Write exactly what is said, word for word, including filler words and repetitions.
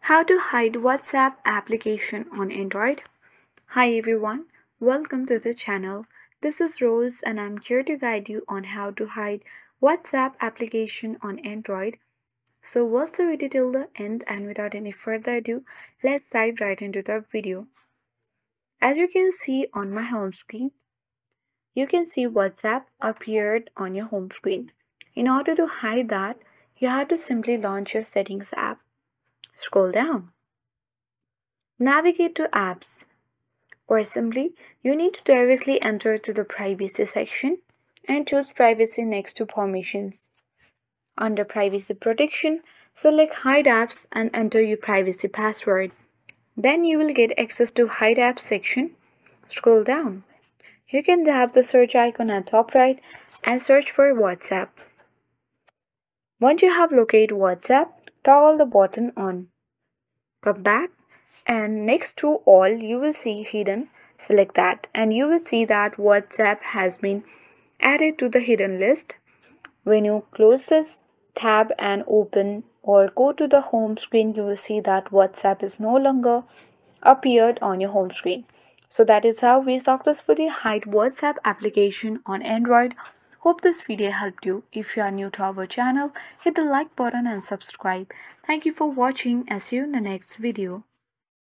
How to hide WhatsApp application on Android. Hi everyone, welcome to the channel. This is Rose and I'm here to guide you on how to hide WhatsApp application on Android. So watch the video till the end, and without any further ado, let's dive right into the video. As you can see on my home screen, you can see WhatsApp appeared on your home screen. In order to hide that, you have to simply launch your settings app. Scroll down. Navigate to apps, or simply you need to directly enter to the privacy section and choose privacy next to permissions. Under privacy protection, select hide apps and enter your privacy password. Then you will get access to hide apps section. Scroll down. You can tap the search icon at top right and search for WhatsApp. Once you have located WhatsApp, toggle the button on. Come back, and next to all you will see hidden. Select that and you will see that WhatsApp has been added to the hidden list. When you close this tab and open or go to the home screen, you will see that WhatsApp is no longer appeared on your home screen. So that is how we successfully hide WhatsApp application on Android. Hope this video helped you. If you are new to our channel, hit the like button and subscribe. Thank you for watching, and see you in the next video.